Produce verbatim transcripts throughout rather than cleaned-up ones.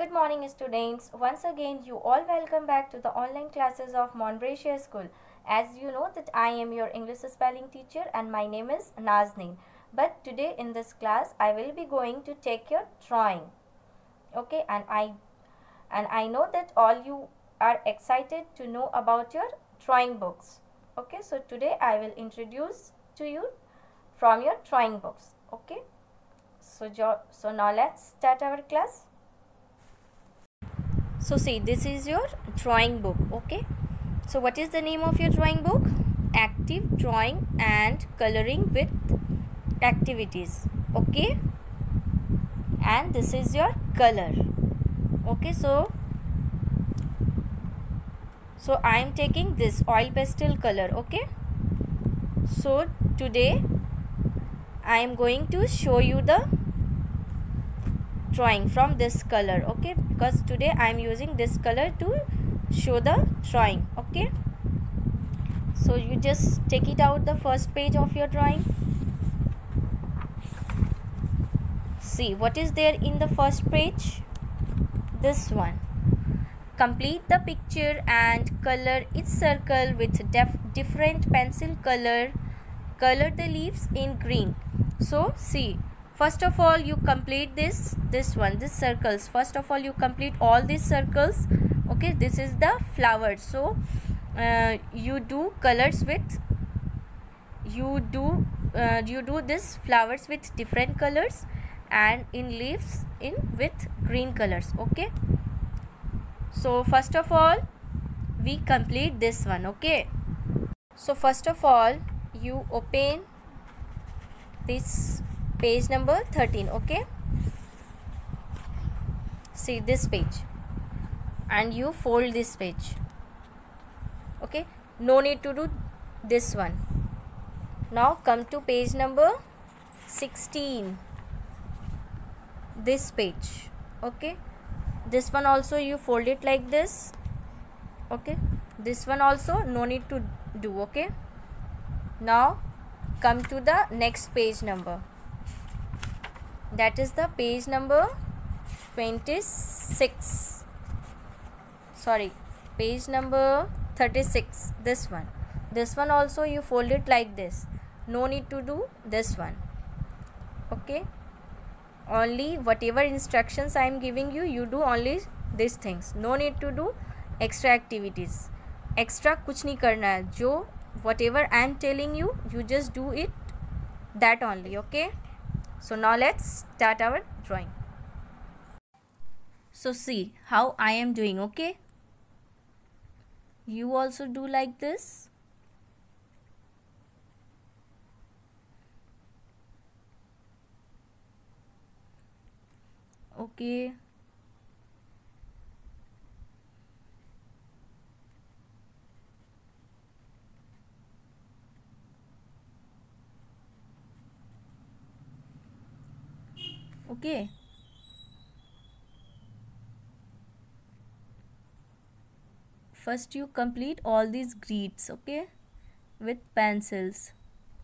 Good morning students. Once again you all welcome back to the online classes of Monbretia School. As you know that I am your English spelling teacher and my name is Nazneen. But today in this class I will be going to take your drawing. Okay, and I and I know that all you are excited to know about your drawing books. Okay, so today I will introduce to you from your drawing books. Okay, so so now let's start our class. So see, this is your drawing book. Okay, so what is the name of your drawing book? Active Drawing and Coloring with Activities. Okay, and this is your color. Okay, so so I am taking this oil pastel color. Okay, so today I am going to show you the drawing from this color. Okay, because today I am using this color to show the drawing. Okay, so you just take it out the first page of your drawing. See what is there in the first page. This one. Complete the picture and color each circle with different pencil color. Color the leaves in green. So see, first of all you complete this this one this circles. First of all you complete all these circles. Okay, this is the flowers. So uh, you do colors with you do uh, you do this flowers with different colors and in leaves in with green colors. Okay, so first of all we complete this one. Okay, so first of all you open this page number thirteen. Okay, see this page and you fold this page. Okay, no need to do this one. Now come to page number sixteen, this page. Okay, this one also you fold it like this. Okay, this one also no need to do. Okay, now come to the next page number, that is the page number twenty-six, sorry page number thirty-six. This one this one also you fold it like this. No need to do this one. Okay, only whatever instructions I am giving you, you do only these things. No need to do extra activities. Extra कुछ नहीं करना है. जो whatever I am telling you, you just do it that only. Okay, so now let's start our drawing. So see how I am doing. Okay, you also do like this. Okay, okay, first you complete all these grids. Okay, with pencils.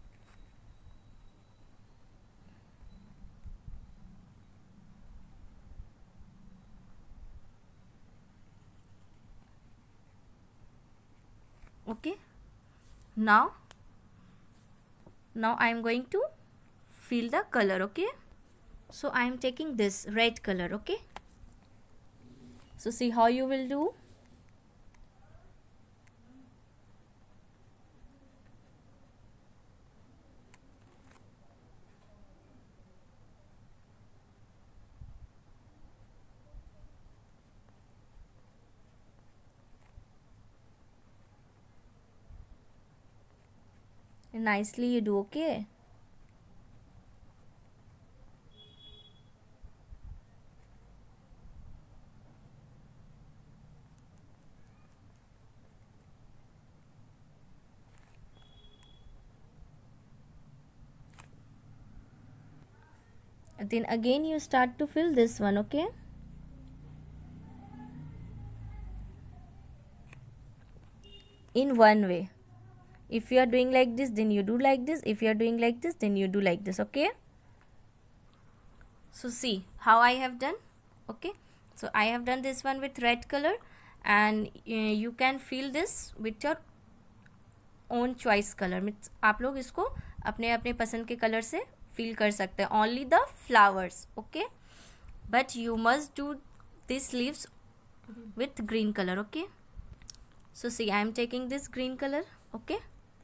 Okay, now now I am going to fill the color. Okay, so I am taking this red color. Okay, so see how you will do. Nicely you do. Okay, then again you start to fill this one. Okay, in one way. If you are doing like this, then you do like this. If you are doing like this, then you do like this. Okay, so see how I have done. Okay, So I have done this one with red color, and uh, you can fill this with your own choice color. Means आप लोग इसको अपने अपने पसंद के colour से fill कर सकते हैं. Only the flowers, okay, but you must do this leaves with green color. Okay, so see, I am taking this green color. Okay,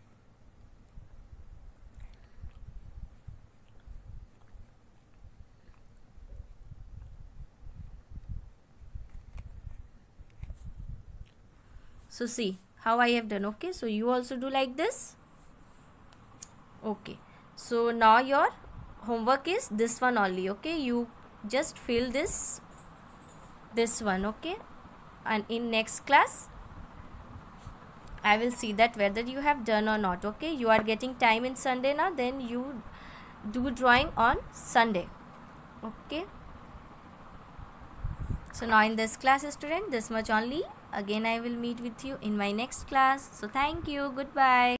so see how I have done. Okay, so you also do like this. Okay, so now your homework is this one only. Okay, you just fill this this one. Okay, and in next class I will see that whether you have done or not. Okay, you are getting time in Sunday now, then you do drawing on Sunday. Okay, so now in this class, student, this much only. Again I will meet with you in my next class. So thank you, goodbye.